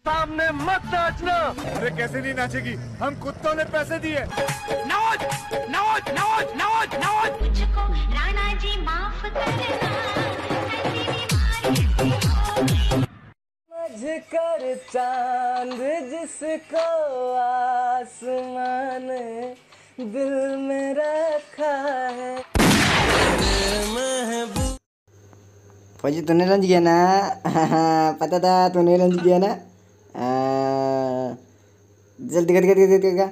सामने मत नाचना। अरे कैसे नहीं नाचेगी, हम कुत्तों ने पैसे दिए। नौज नौज नौज नौज नौज। मुझको राणा जी माफ करना, समझ कर चांद जिसको आसमान दिल में रखा है। फौजी तूने लंच किया ना? पता था तूने लंच किया ना? जल्दी कर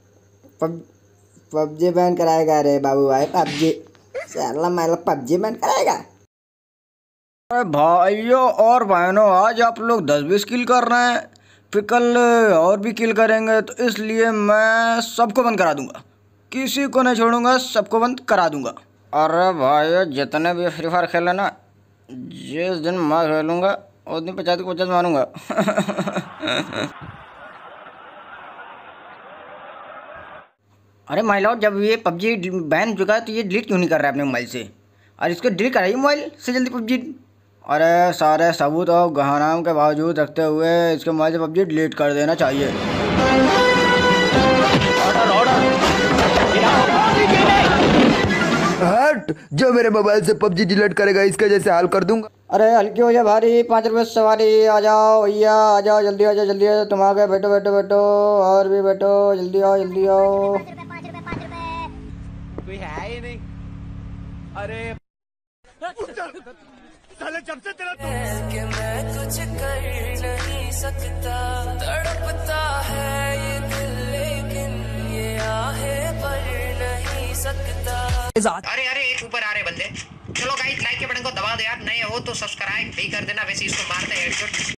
पबजी बैन कराएगा रे बाबू भाई। पबजी साला मैं पबजी बैन कराएगा। अरे भाइयों और बहनों, आज आप लोग 10-20 किल कर रहे हैं, फिर कल और भी किल करेंगे, तो इसलिए मैं सबको बंद करा दूंगा, किसी को नहीं छोड़ूंगा, सबको बंद करा दूंगा। अरे भाइयों जितने भी फ्री फायर खेले ना, जिस दिन मैं खेलूंगा उस दिन 50 को 50 मारूंगा। अरे महिलाओं, जब ये पबजी बैन हो चुका है तो ये डिलीट क्यों नहीं कर रहा है अपने मोबाइल से? और इसको डिलीट कराइए मोबाइल से जल्दी पबजी। अरे सारे सबूत और गहनाओं के बावजूद रखते हुए इसके मोबाइल से पबजी डिलीट कर देना चाहिए। हट, जो मेरे मोबाइल से पबजी डिलीट करेगा इसका जैसे हाल कर दूंगा। अरे हल्की हो जा भारी, 5 रुपये सवारी। आ जाओ भैया, आ जाओ जल्दी, आ जाओ जल्दी, आ जाओ। तुम आ गए, बैठो बैठो बैठो, और भी बैठो, जल्दी आओ जल्दी आओ। कोई है ही नहीं। अरे साले जब से तेरा कि मैं कुछ कर नहीं सकता, तड़पता है ये दिल लेकिन ये आहे पर नहीं सकता। अरे अरे एक ऊपर आ रहे बंदे। चलो गाइस, लाइक के बटन को दबा दो यार, नए हो तो सब्सक्राइब भी कर देना, वैसे इसको मारते हैं हेडशॉट।